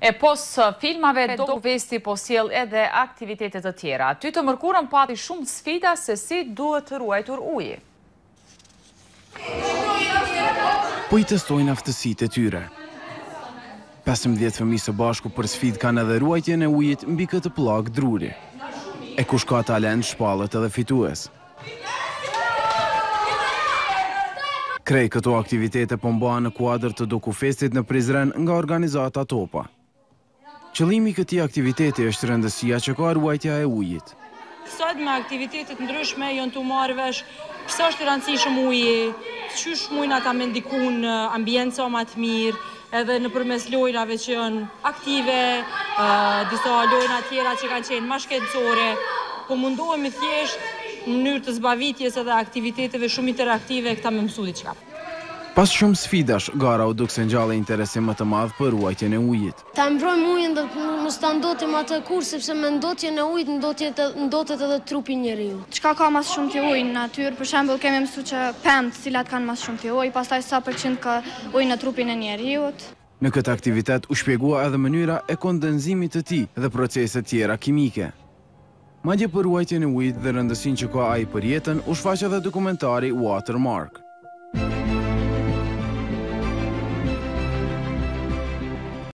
E pos filmave, Dokufesti po sjell edhe aktivitetet të tjera. Ty të mërkurën pati shumë sfida se si duhet të ruajtur uji. Po i testojnë aftësitë e tyre. 15 fëmijë së bashku për sfidë kanë edhe ruajtjen e ujit mbi këtë pllak druri. E kush ka talent shpallet edhe fitues. Krej këto aktivitete po mbahen në kuadër të Dokufestit në Prizren nga organizata Topa. Qëllimi i këtij aktiviteti është rëndësia që ka ruajtja e ujit. Sot me aktivitetet ndryshme janë të marrë vesh pse është i rëndësishëm uji, çysh mujna ta me ndiku në ambient sa më të mirë, edhe nëpërmes lojrave që janë aktive, disa lojra tjera që kanë qenë më shkencore, po mundohemi thjesht në mënyrë të zbavitjes edhe aktiviteteve shumë interaktive këta me mësu diçka. Pas shumë sfidash, gara u duk se ngjallë interesim më të madh për ruajtjen e ujit. Ta mbrojmë ujin dhe mos ta ndotim atë kurrë, sepse me ndotjen e ujit ndotet edhe trupi njeriu. Çka ka mas shumë të ujë në natyrë, për shembull kemi mësuar që pemët, cilat kanë mas shumë të ujë, pastaj sa përqind ka ujë në trupin e njeriu. Në këtë aktivitet u shpjegua edhe mënyra e kondenzimit të tij dhe procese tjera kimike. Madje për ruajtjen e ujit dhe rëndësinë që ka ai për jetën, u shfaq edhe dokumentari Watermark.